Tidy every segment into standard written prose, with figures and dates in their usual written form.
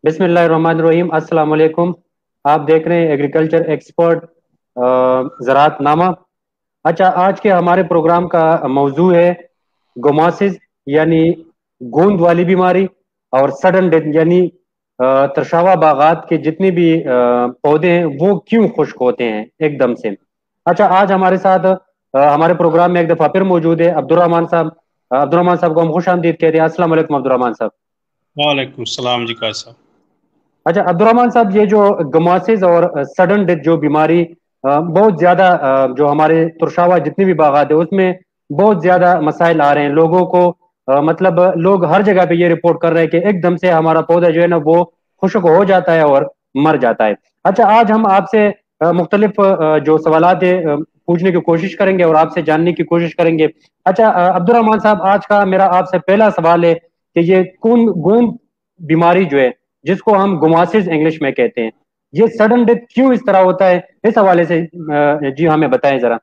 बिस्मिल्लाहिर्रहमानिर्रहीम। अस्सलाम वालेकुम। आप देख रहे हैं एग्रीकल्चर एक्सपर्ट ज़राअत नामा। अच्छा, आज के हमारे प्रोग्राम का मौजू है गोमासिस यानी गोंद वाली बीमारी और सडन डेथ यानी तरशावा बागात के जितने भी पौधे हैं वो क्यों खुश्क होते हैं एकदम से। अच्छा, आज हमारे साथ हमारे प्रोग्राम में एक दफ़ा फिर मौजूद है अब्दुर्रहमान साहब। अब्दुर्रहमान साहब को हम खुश आमदीद कहते हैं। अस्सलाम वालेकुम अब्दुर्रहमान साहब। वालेकुम सलाम जी का साहब। अच्छा अब्दुर्रहमान साहब, ये जो गमासिस और सडन डेथ जो बीमारी बहुत ज्यादा जो हमारे तुरशावा जितनी भी बागात है उसमें बहुत ज्यादा मसाइल आ रहे हैं लोगों को। मतलब लोग हर जगह पे ये रिपोर्ट कर रहे हैं कि एकदम से हमारा पौधा जो है ना वो खुश्क हो जाता है और मर जाता है। अच्छा, आज हम आपसे मुख्तलिफ जो सवालात है पूछने की कोशिश करेंगे और आपसे जानने की कोशिश करेंगे। अच्छा अब्दुर्रहमान साहब, आज का मेरा आपसे पहला सवाल है कि ये कौन गोंद बीमारी जो है जिसको हम गुमासिस इंग्लिश में कहते हैं, ये सडन डेथ क्यों इस तरह होता है, इस हवाले से जी हमें बताएं जरा।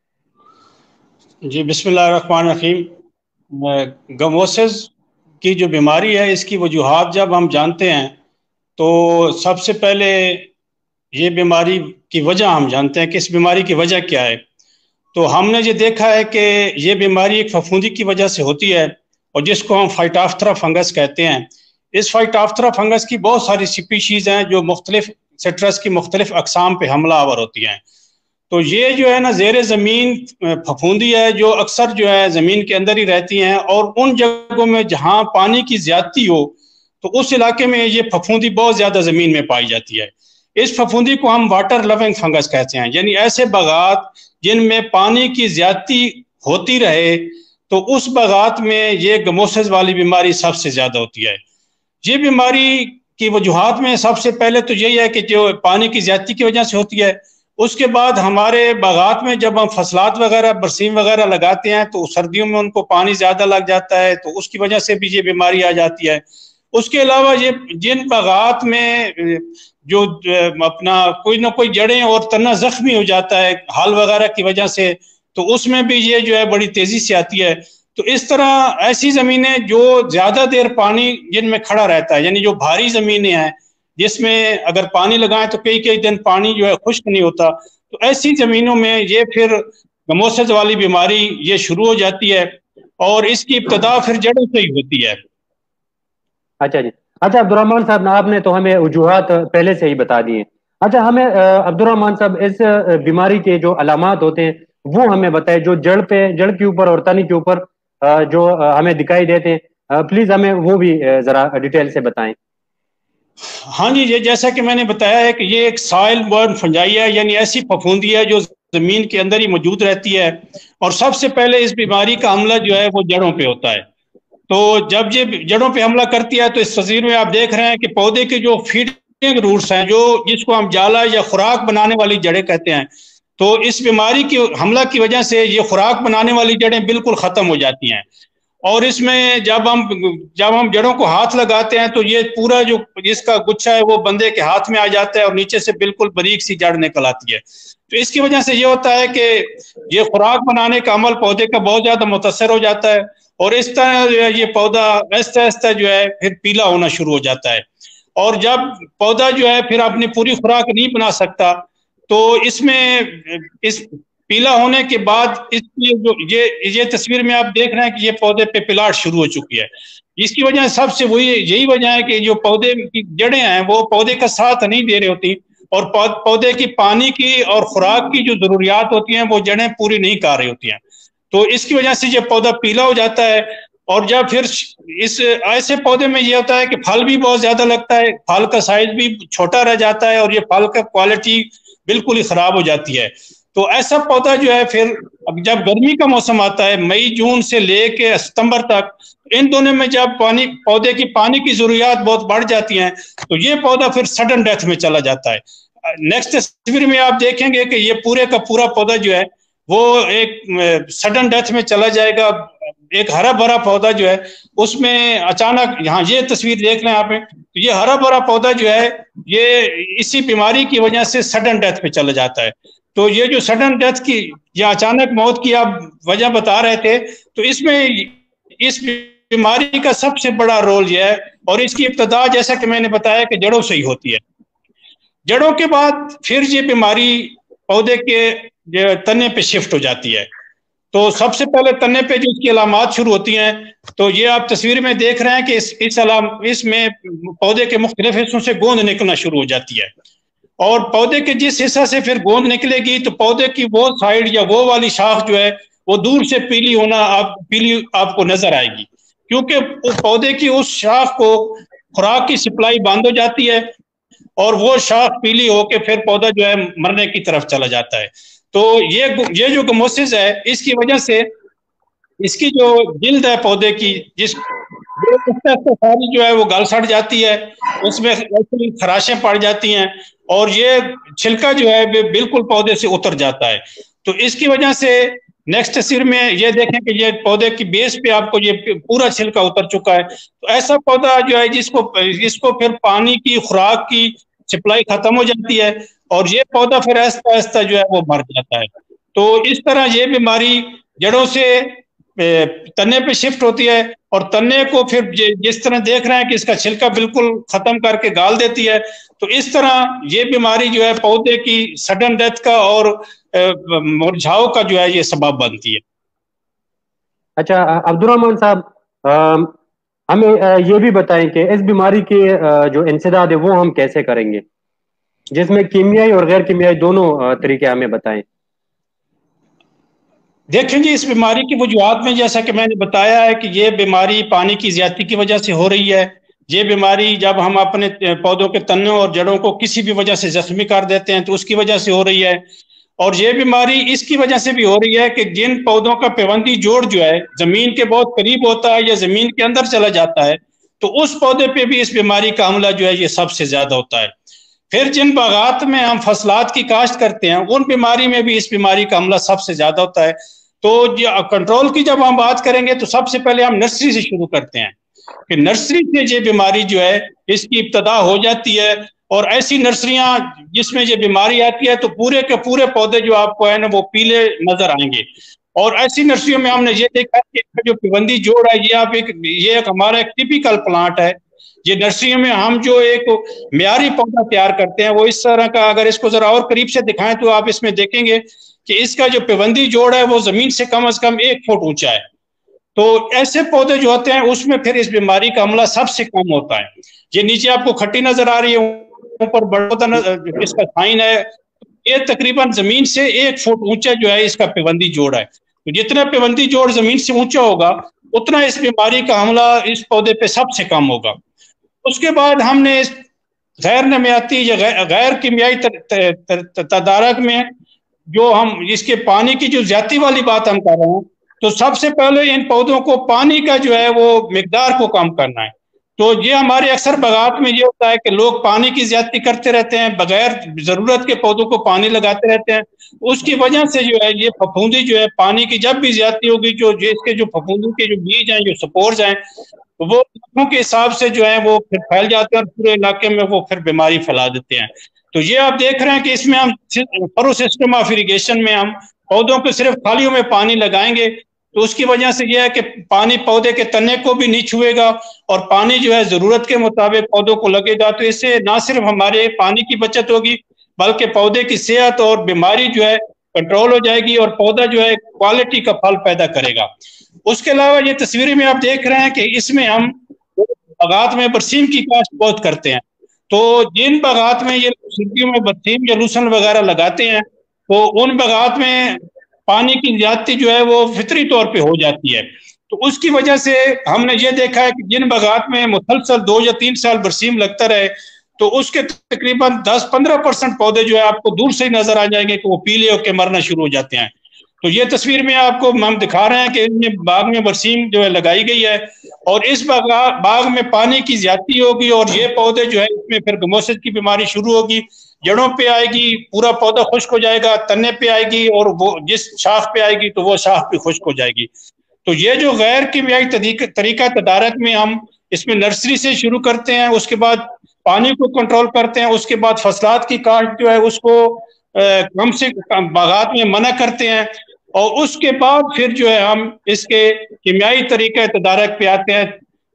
जी बिस्मिल्लाहिर्रहमानिर्रहीम। गमोसिस की जो बीमारी है इसकी वजूहात जब हम जानते हैं तो सबसे पहले ये बीमारी की वजह हम जानते हैं कि इस बीमारी की वजह क्या है। तो हमने ये देखा है कि ये बीमारी एक फफूंदी की वजह से होती है और जिसको हम फाइटोप्थेरा फंगस कहते हैं। इस फाइटोप्थेरा फंगस की बहुत सारी स्पीशीज़ हैं जो मुख्तलिफ सिट्रस की मुख्तलिफ अकसाम पे हमला आवर होती हैं। तो ये जो है ना ज़ेर ज़मीन फफूंदी है जो अक्सर जो है ज़मीन के अंदर ही रहती हैं और उन जगहों में जहाँ पानी की ज़्यादती हो तो उस इलाके में ये फफूंदी बहुत ज़्यादा ज़मीन में पाई जाती है। इस फफूंदी को हम वाटर लविंग फंगस कहते हैं, यानी ऐसे बागात जिनमें पानी की ज़्यादती होती रहे तो उस बागात में ये गमोसिस वाली बीमारी सबसे ज़्यादा होती है। ये बीमारी की वजूहात में सबसे पहले तो यही है कि जो पानी की ज़्यादती की वजह से होती है। उसके बाद हमारे बागात में जब हम फसलात वगैरह बरसीम वगैरह लगाते हैं तो सर्दियों में उनको पानी ज़्यादा लग जाता है तो उसकी वजह से भी ये बीमारी आ जाती है। उसके अलावा ये जिन बागात में जो अपना कोई ना कोई जड़ें और तना जख्मी हो जाता है हाल वगैरह की वजह से तो उसमें भी ये जो है बड़ी तेज़ी से आती है। तो इस तरह ऐसी ज़मीनें जो ज़्यादा देर पानी जिनमें खड़ा रहता है, यानी जो भारी ज़मीनें हैं जिसमें अगर पानी लगाएं तो कई कई दिन पानी जो है खुश्क नहीं होता, तो ऐसी ज़मीनों में ये फिर गमोसिस वाली बीमारी ये शुरू हो जाती है और इसकी इब्तदा फिर जड़ों से ही होती है। अच्छा जी। अच्छा अब्दुर्रहमान साहब, आपने तो हमें वजूहात पहले से ही बता दिए। अच्छा, हमें अब्दुर्रहमान साहब इस बीमारी के जो अलामात होते हैं वो हमें बताएं, जो जड़ के ऊपर और तनी के ऊपर जो हमें दिखाई देते हैं, प्लीज हमें वो भी जरा डिटेल से बताएं। हाँ जी, ये जैसा कि मैंने बताया है कि ये एक सॉइल बर्न फंजाई है, यानी ऐसी फफूंदी है जो जमीन के अंदर ही मौजूद रहती है और सबसे पहले इस बीमारी का हमला जो है वो जड़ों पे होता है। तो जब ये जड़ों पे हमला करती है तो इस तस्वीर में आप देख रहे हैं कि पौधे के जो फीडिंग रूट्स हैं, जो जिसको हम जाला या खुराक बनाने वाली जड़ें कहते हैं, तो इस बीमारी की हमला की वजह से ये खुराक बनाने वाली जड़ें बिल्कुल खत्म हो जाती हैं। और इसमें जब हम जड़ों को हाथ लगाते हैं तो ये पूरा जो इसका गुच्छा है वो बंदे के हाथ में आ जाता है और नीचे से बिल्कुल बारीक सी जड़ निकल आती है। तो इसकी वजह से ये होता है कि ये खुराक बनाने का अमल पौधे का बहुत ज्यादा मुतासर हो जाता है और इस तरह जो है ये पौधा आहिस्ता आहिस्ता जो है फिर पीला होना शुरू हो जाता है। और जब पौधा जो है फिर अपनी पूरी खुराक नहीं बना सकता तो इसमें इस पीला होने के बाद इसकी जो ये तस्वीर में आप देख रहे हैं कि ये पौधे पे पिलाट शुरू हो चुकी है। इसकी वजह सबसे वही यही वजह है कि जो पौधे की जड़ें हैं वो पौधे का साथ नहीं दे रही होती और पौधे की पानी की और खुराक की जो जरूरियात होती हैं वो जड़ें पूरी नहीं कर रही होती हैं। तो इसकी वजह से ये पौधा पीला हो जाता है। और जब फिर इस ऐसे पौधे में ये होता है कि फल भी बहुत ज्यादा लगता है, फल का साइज भी छोटा रह जाता है और ये फल का क्वालिटी बिल्कुल ही खराब हो जाती है। तो ऐसा पौधा जो है फिर जब गर्मी का मौसम आता है मई जून से लेके सितंबर तक, इन दोनों में जब पौधे की पानी की जरूरियात बहुत बढ़ जाती हैं तो ये पौधा फिर सडन डेथ में चला जाता है। नेक्स्ट तस्वीर में आप देखेंगे कि ये पूरे का पूरा पौधा जो है वो एक सडन डेथ में चला जाएगा। एक हरा भरा पौधा जो है उसमें अचानक, यहाँ ये तस्वीर देख रहे हैं आप, तो ये हरा भरा पौधा जो है ये इसी बीमारी की वजह से सडन डेथ पे चला जाता है। तो ये जो सडन डेथ की या अचानक मौत की आप वजह बता रहे थे, तो इसमें इस बीमारी का सबसे बड़ा रोल यह है اور اس کی ابتدا جیسا کہ میں نے بتایا کہ جڑوں سے ہی ہوتی ہے. جڑوں کے بعد پھر یہ بیماری پودے کے تنے پہ شفٹ ہو جاتی ہے. تو سب سے پہلے تنے پہ جو اس کی علامات شروع ہوتی ہیں تو یہ آپ تصویر میں دیکھ رہے ہیں کہ اس میں پودے کے مختلف حصوں سے گوند نکلنا شروع ہو جاتی ہے. اور پودے کے جس حصہ سے پھر گوند نکلے گی تو پودے کی وہ سائڈ یا وہ والی شاخ جو ہے وہ دور سے پیلی آپ کو نظر آئے گی, کیونکہ پودے کی اس شاخ کو خوراک کی سپلائی بند ہو جاتی ہے اور وہ شاخ پیلی ہو کے پھر پودا جو ہے مرنے کی طرف چلا جاتا ہے. تو یہ جو گموسس ہے اس کی وجہ سے اس کی جو جلد ہے پودے کی جس ساری جو ہے وہ گل سڑ جاتی ہے, اس میں خراشیں پڑ جاتی ہیں اور یہ چھلکا جو ہے بالکل پودے سے اتر جاتا ہے. تو اس کی وجہ سے نیکسٹ تصویر میں یہ دیکھیں کہ یہ پودے کی بیس پہ آپ کو یہ پورا چھلکا اتر چکا ہے. تو ایسا پودا جو ہے جس کو پھر پانی کی خوراک کی سپلائی ختم ہو جاتی ہے اور یہ پودا پھر آہستہ آہستہ جو ہے وہ مر جاتا ہے. تو اس طرح یہ بیماری جڑوں سے تنے پہ شفٹ ہوتی ہے اور تنے کو پھر جس طرح دیکھ رہے ہیں کہ اس کا چھلکا بالکل ختم کر کے گال دیتی ہے. تو اس طرح یہ بیماری جو ہے پودے کی سڈن ڈیتھ کا اور مرجھاؤ کا جو ہے یہ سبب بنتی ہے. اچھا عبد الرحمان صاحب, ہمیں یہ بھی بتائیں کہ اس بیماری کے جو انسداد ہے وہ ہم کیسے کریں گے, جس میں کیمیائی اور غیر کیمیائی دونوں طریقے ہمیں بتائیں. دیکھیں جی, اس بیماری کی وجوہات میں جیسا کہ میں نے بتایا ہے کہ یہ بیماری پانی کی زیادتی کی وجہ سے ہو رہی ہے. یہ بیماری جب ہم اپنے پودوں کے تنوں اور جڑوں کو کسی بھی وجہ سے زخمی کر دیتے ہیں تو اس کی وجہ سے ہو رہی ہے. اور یہ بیماری اس کی وجہ سے بھی ہو رہی ہے کہ جن پودوں کا پیوندی جوڑ جو ہے زمین کے بہت قریب ہوتا ہے یا زمین کے اندر چلا جاتا ہے تو اس پودے پہ بھی اس بیماری کا حملہ جو ہے یہ سب سے زیادہ ہوتا ہے. پھر جن باغات میں ہم فصلات کی کاشت کرتے ہیں ان بیماری میں بھی اس بیماری کا حملہ سب سے زیادہ ہوتا ہے. تو کنٹرول کی جب ہم بات کریں گے تو سب سے پہلے ہم نرسری سے شروع کرتے ہیں کہ نرسری سے یہ بیماری جو ہے اس کی ابتدا ہو جاتی ہے. اور ایسی نرسریاں جس میں یہ بیماری آتی ہے تو پورے کے پورے پودے جو آپ کو ہے نا وہ پیلے نظر آئیں گے. اور ایسی نرسریوں میں ہم نے یہ دیکھا کہ جو پیوندی جوڑ ہے یہ ایک ہمارا ایک ٹیپیکل پلانٹ ہے. یہ نرسریوں میں ہم جو ایک معیاری پودا تیار کرتے ہیں وہ اس طرح کا, اگر اس کو ذرا اور قریب سے دکھائیں تو آپ اس میں دیکھیں گے کہ اس کا جو پیوندی جوڑ ہے وہ زمین سے کم از کم 1 فٹ اونچا ہے. تو ایسے پودے جو ہوتے ہیں اس میں پھر اس بیماری کا حملہ سب سے کم ہوتا ہے. یہ نیچے آپ کو کھٹی نظر آ رہی ہے, اوپر بڑا اس کا سائن ہے, یہ تقریباً زمین سے 1 فٹ اونچا جو ہے اس کا پیوندی جوڑ ہے. تو جتنا پیوندی جوڑ زمین سے اونچا ہوگا اتنا اس بیماری کا حملہ اس پودے پہ سب سے کم ہوگا. اس کے بعد ہم نے غیر نمیاتی یا غیر کیمیائی تدارک میں جو ہم اس کے پانی کی جو زیادتی والی بات ہم کر رہے ہیں تو سب سے پہلے ان پودوں کو پانی کا جو ہے وہ مقدار کو کم کرنا ہے. تو یہ ہمارے اکثر باغات میں یہ ہوتا ہے کہ لوگ پانی کی زیادتی کرتے رہتے ہیں, بغیر ضرورت کے پودوں کو پانی لگاتے رہتے ہیں. اس کی وجہ سے جو ہے یہ پھپھوندی جو ہے پانی کی جب بھی زیادتی ہوگی اس کے جو پھپھوندی کے جو بیج ہیں جو سپورز ہیں وہ کے حساب سے جو ہے وہ پھر پھیل جاتے ہیں اور پورے علاقے میں وہ پھر بیماری پھیلا دیتے ہیں. تو یہ آپ دیکھ رہے ہیں کہ اس میں ہم فرو سسٹم آف اریگیشن میں ہم پودوں کو صرف خالیوں میں پانی لگائیں گے تو اس کی وجہ سے یہ ہے کہ پانی پودے کے تنے کو بھی نہیں چھوئے گا اور پانی جو ہے ضرورت کے مطابق پودوں کو لگے گا. تو اس سے نہ صرف ہمارے پانی کی بچت ہوگی بلکہ پودے کی صحت اور بیماری جو ہے کنٹرول ہو جائے گی اور پودا جو ہے کوالٹی کا پھل پیدا کرے گا. اس کے علاوہ یہ تصویریں میں آپ دیکھ رہے ہیں کہ اس میں ہم باغات میں برسیم کی کاشت بہت کرتے ہیں. تو جن باغات میں یہ سردیوں میں برسیم یا لوسن وغیرہ لگاتے ہیں تو ان باغات میں پانی کی زیادتی جو ہے وہ فطری طور پہ ہو جاتی ہے. تو اس کی وجہ سے ہم نے یہ دیکھا ہے کہ جن باغات میں مسلسل 2 یا 3 سال برسیم لگتا رہے تو اس کے تقریباً 10-15% پودے جو ہے آپ کو دور سے ہی نظر آ جائیں گے کہ وہ پیلے ہو کے مرنا شروع ہو جاتے ہیں. تو یہ تصویر میں آپ کو ہم دکھا رہے ہیں کہ ان باغ میں برسیم جو ہے لگائی گئی ہے اور اس باغ میں پانی کی زیادتی ہوگی اور یہ پودے جو ہے اس میں پھر گموسس کی بیماری شروع ہوگی, جڑوں پہ آئے گی, پورا پودا خشک ہو جائے گا, تنے پہ آئے گی اور وہ جس شاخ پہ آئے گی تو وہ شاخ بھی خشک ہو جائے گی. تو یہ جو غیر کیمیائی طریقہ تدارک میں ہم اس میں نرسری سے شروع کرتے ہیں, اس کے بعد پانی کو کنٹرول کرتے ہیں, اس کے بعد فصلات کی کاشت جو ہے اس کو کم سے کم باغات میں منع کرتے ہیں اور اس کے بعد پھر جو ہے ہم اس کے کیمیائی طریقہ تدارک پہ آتے ہیں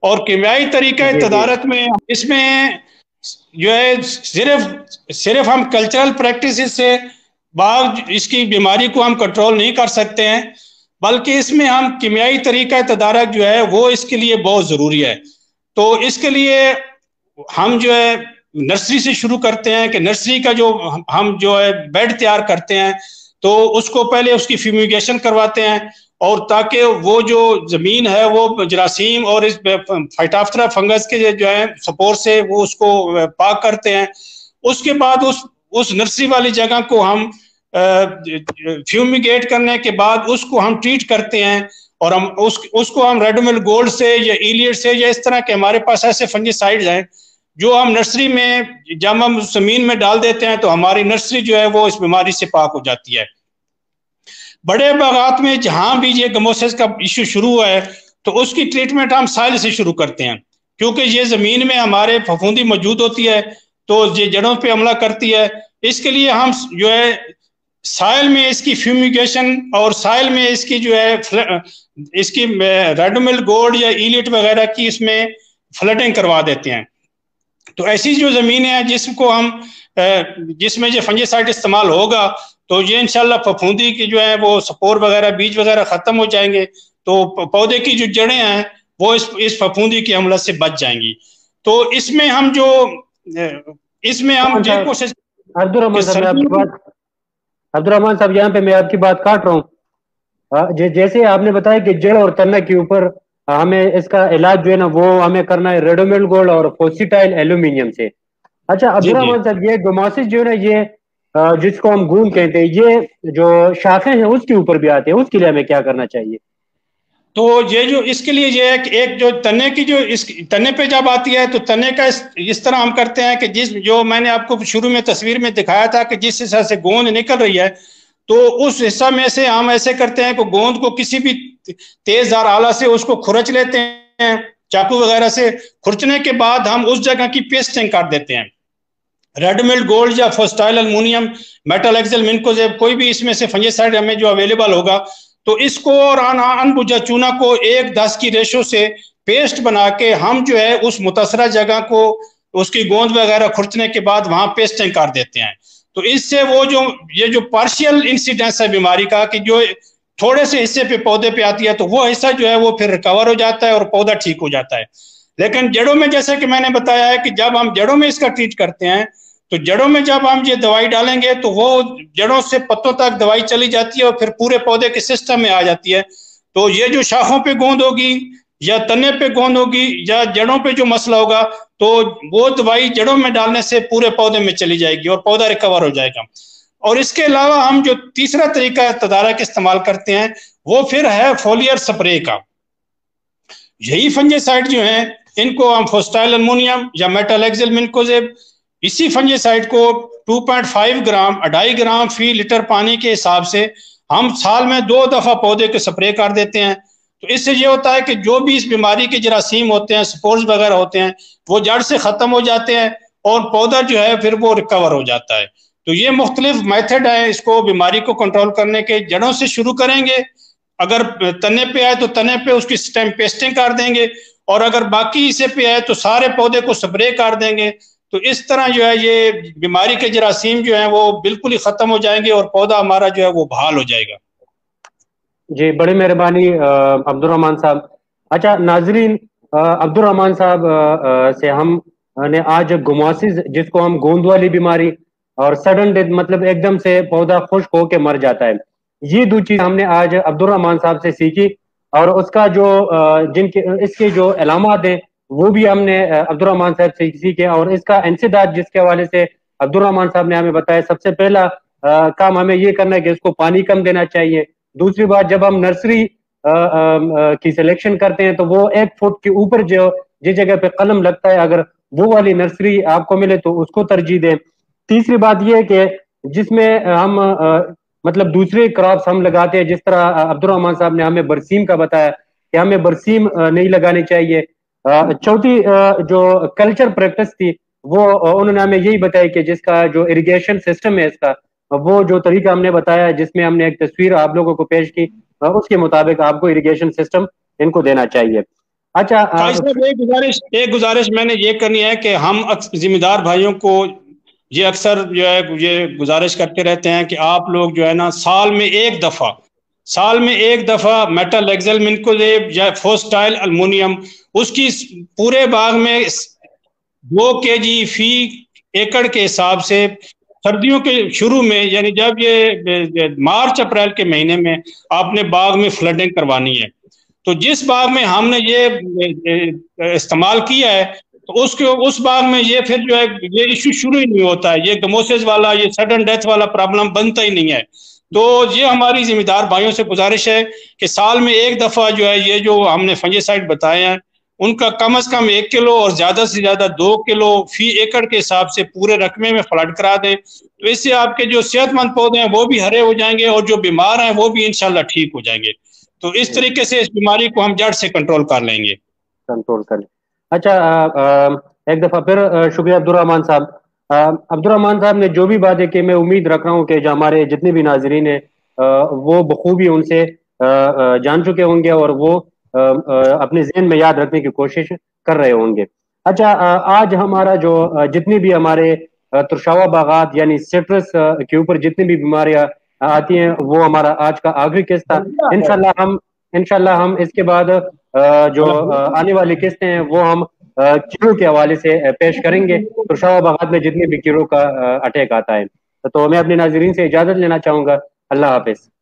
اور کیمیائی طریقہ تدارک میں اس میں جو ہے صرف ہم کلچرل پریکٹسز سے بعض اس کی بیماری کو ہم کنٹرول نہیں کر سکتے ہیں، بلکہ اس میں ہم کیمیائی طریقہ تدارک جو ہے وہ اس کے لیے بہت ضروری ہے۔ تو اس کے لیے ہم جو ہے نرسری سے شروع کرتے ہیں کہ نرسری کا جو ہم جو ہے بیڈ تیار کرتے ہیں تو اس کو پہلے اس کی فیومیگیشن کرواتے ہیں، اور تاکہ وہ جو زمین ہے وہ جراثیم اور اس فائٹوپترا فنگس کے جو ہے سپور سے وہ اس کو پاک کرتے ہیں۔ اس کے بعد اس نرسری والی جگہ کو ہم فیومیگیٹ کرنے کے بعد اس کو ہم ٹریٹ کرتے ہیں، اور ہم اس کو ہم ریڈومل گولڈ سے یا ایلیٹ سے یا اس طرح کے ہمارے پاس ایسے فنجیسائیڈز ہیں جو ہم نرسری میں جب ہم زمین میں ڈال دیتے ہیں تو ہماری نرسری جو ہے وہ اس بیماری سے پاک ہو جاتی ہے۔ بڑے باغات میں جہاں بھی یہ گموسس کا ایشو شروع ہوا ہے تو اس کی ٹریٹمنٹ ہم سائل سے شروع کرتے ہیں، کیونکہ یہ زمین میں ہمارے پھپھوندی موجود ہوتی ہے تو یہ جڑوں پہ حملہ کرتی ہے۔ اس کے لیے ہم جو ہے سائل میں اس کی فیومیگیشن اور سائل میں اس کی جو ہے اس کی ریڈومل گولڈ یا ایلیٹ وغیرہ کی اس میں فلڈنگ کروا دیتے ہیں۔ تو ایسی جو زمینیں ہیں جس میں یہ فنجیسائڈ استعمال ہوگا تو یہ انشاءاللہ پھپھوندی کی جو ہے وہ سپور وغیرہ بیج وغیرہ ختم ہو جائیں گے، تو پودے کی جو جڑیں ہیں وہ اس پھپھوندی کی حملہ سے بچ جائیں گی۔ تو اس میں ہم یہ کوشش عبدالرحمان صاحب یہاں پہ میں آپ کی بات کاٹ رہا ہوں۔ جیسے آپ نے بتایا کہ جڑ اور تنے کے اوپر ہمیں اس کا علاج جو ہے نا وہ ہمیں کرنا ہے ریڈومیل گولڈ اور فوسیٹائل ایلومینیم سے۔ اچھا عبدالرحمان صاحب، یہ گموسس جو ہے نا یہ جس کو ہم گون کہتے ہیں، یہ جو شاخیں ہیں اس کے اوپر بھی آتے ہیں، اس کے لیے ہمیں کیا کرنا چاہیے؟ تو یہ جو اس کے لیے یہ ہے کہ ایک جو تنے کی جو اس تنے پہ جب آتی ہے تو تنے کا اس طرح ہم کرتے ہیں کہ جو میں نے آپ کو شروع میں تصویر میں دکھایا تھا کہ جس حصہ سے گوند نکل رہی ہے تو اس حصہ میں سے ہم ایسے کرتے ہیں کہ گوند کو کسی بھی تیز دھار آلہ سے اس کو کھرچ لیتے ہیں، چاقو وغیرہ سے کھرچنے کے بعد ہم اس جگہ کی پیسٹنگ کر دیتے ہیں۔ ریڈومیل گولڈ یا fosetyl aluminium, metalaxyl mancozeb, کوئی بھی اس میں سے فنجیسائیڈ ہمیں جو اویلیبل ہوگا تو اس کو اور انبوجا چونا کو 1:10 کی ریشو سے پیسٹ بنا کے ہم جو ہے اس متاثرہ جگہ کو اس کی گوند وغیرہ کھرچنے کے بعد وہاں پیسٹنگ کر دیتے ہیں۔ تو اس سے وہ جو پارشل انسیڈنس ہے بیماری کا کہ جو تھوڑے سے حصے پہ پودے پہ آتی ہے تو وہ حصہ جو ہے وہ پھر ریکور ہو جاتا ہے اور پودا ٹھیک ہو جاتا ہے۔ لیکن جڑوں میں جیسے کہ میں نے بتایا ہے کہ جب ہم جڑوں میں اس کا ٹریٹ کرتے ہیں تو جڑوں میں جب ہم یہ دوائی ڈالیں گے تو وہ جڑوں سے پتوں تک دوائی چلی جاتی ہے اور پھر پورے پودے کے سسٹم میں آ جاتی ہے۔ تو یہ جو شاخوں پہ گوند ہوگی یا تنے پہ گوند ہوگی یا جڑوں پہ جو مسئلہ ہوگا تو وہ دوائی جڑوں میں ڈالنے سے پورے پودے میں چلی جائے گی اور پودا ریکور ہو جائے گا۔ اور اس کے علاوہ ہم جو تیسرا طریقہ تدارک استعمال کرتے ہیں وہ پھر ہے فولیئر سپرے کا۔ یہی فنجیسائیڈ جو ہیں ان کو ہم فوسٹائل المونیم یا میٹل ایکسل منکوزیب، اسی فنجیسائیڈ کو 2.5 گرام 2.5 گرام فی لیٹر پانی کے حساب سے ہم سال میں 2 دفعہ پودے کے سپرے کر دیتے ہیں۔ تو اس سے یہ ہوتا ہے کہ جو بھی اس بیماری کے جراثیم ہوتے ہیں، سپورز وغیرہ ہوتے ہیں، وہ جڑ سے ختم ہو جاتے ہیں اور پودا جو ہے پھر وہ ریکور ہو جاتا ہے۔ تو یہ مختلف میتھڈ ہیں اس کو بیماری کو کنٹرول کرنے کے۔ جڑوں سے شروع کریں گے، اگر تنے پہ آئے تو تنے پہ اس کی سٹیم پیسٹنگ کر دیں گے، اور اگر باقی حصے پہ آئے تو سارے پودے کو سپرے کر دیں گے۔ تو اس طرح جو ہے یہ بیماری کے جراثیم جو ہیں وہ بالکل ہی ختم ہو جائیں گے اور پودا ہمارا جو ہے وہ بحال ہو جائے گا۔ جی بڑی مہربانی عبدالرحمان صاحب۔ اچھا ناظرین، عبدالرحمان صاحب سے ہم نے آج گموسس جس کو ہم گوند والی بیماری اور سڈن ڈیتھ مطلب ایک دم سے پودا خشک ہو کے مر جاتا ہے، یہ 2 چیز ہم نے آج عبدالرحمان صاحب سے سیکھی، اور اس کا جو اس کے جو علامات ہیں وہ بھی ہم نے عبدالرحمان صاحب سے سیکھے، اور اس کا انسداد جس کے حوالے سے عبدالرحمان صاحب نے ہمیں بتایا۔ سب سے پہلا کام ہمیں یہ کرنا ہے کہ اس کو پانی کم دینا چاہیے۔ دوسری بات، جب ہم نرسری کی سلیکشن کرتے ہیں تو وہ 1 فٹ کے اوپر جس جگہ پہ قلم لگتا ہے اگر وہ والی نرسری آپ کو ملے تو اس کو ترجیح دیں۔ تیسری بات یہ ہے کہ جس میں ہم مطلب دوسرے کراپس ہم لگاتے ہیں، جس طرح عبدالرحمان صاحب نے ہمیں برسیم کا بتایا کہ ہمیں برسیم نہیں لگانی چاہیے۔ چوتھی جو کلچر پریکٹس تھی وہ انہوں نے ہمیں یہی بتایا کہ جس کا جو اریگیشن سسٹم ہے اس کا، وہ جو طریقہ ہم نے بتایا جس میں ہم نے ایک تصویر آپ لوگوں کو پیش کی، اس کے مطابق آپ کو اریگیشن سسٹم ان کو دینا چاہیے۔ اچھا قاضی صاحب ایک گزارش میں نے یہ کرنی ہے کہ ہم ذمہ دار بھائیوں کو یہ اکثر جو ہے یہ گزارش کرتے رہتے ہیں کہ آپ لوگ جو ہے نا سال میں ایک دفعہ میٹل ایکزل منکوزیب یا فوسٹائل المونیم اس کی پورے باغ میں 2 kg فی ایکڑ کے حساب سے سردیوں کے شروع میں یعنی جب یہ مارچ اپریل کے مہینے میں آپ نے باغ میں فلڈنگ کروانی ہے، تو جس باغ میں ہم نے یہ استعمال کیا ہے تو اس باغ میں یہ پھر جو ہے یہ ایشو شروع ہی نہیں ہوتا ہے، یہ گموسس والا یہ سڈن ڈیتھ والا پرابلم بنتا ہی نہیں ہے۔ تو یہ ہماری ذمہ دار بھائیوں سے گزارش ہے کہ سال میں ایک دفعہ جو ہے یہ جو ہم نے فنجیسائڈ بتائے ہیں ان کا کم از کم 1 کلو اور زیادہ سے زیادہ 2 کلو فی ایکڑ کے حساب سے پورے رقبے میں فلڈ کرا دیں، تو اس سے آپ کے جو صحت مند پودے ہیں وہ بھی ہرے ہو جائیں گے اور جو بیمار ہیں وہ بھی انشاءاللہ ٹھیک ہو جائیں گے، تو اس طریقے سے اس بیماری کو ہم جڑ سے کنٹرول کر لیں گے۔ کنٹرول کر لیں۔ اچھا ایک دفعہ پھر شکریہ عبدالرحمان صاحب۔ عبدالرحمان صاحب نے جو بھی باتیں کی میں امید رکھ رہا ہوں کہ جو ہمارے جتنے بھی ناظرین ہیں وہ بخوبی ان سے جان چکے ہوں گے اور وہ اپنے ذہن میں یاد رکھنے کی کوشش کر رہے ہوں گے۔ اچھا آج ہمارا جو جتنی بھی ہمارے ترشاوا باغات یعنی سٹرس کے اوپر جتنی بھی بیماریاں آتی ہیں وہ ہمارا آج کا آخری قسط تھا۔ انشاءاللہ ہم اس کے بعد جو آنے والی قسطیں ہیں وہ ہم کیڑوں کے حوالے سے پیش کریں گے، ترشاوا باغات میں جتنے بھی کیڑوں کا اٹیک آتا ہے۔ تو میں اپنے ناظرین سے اجازت لینا چاہوں گا، اللہ حافظ۔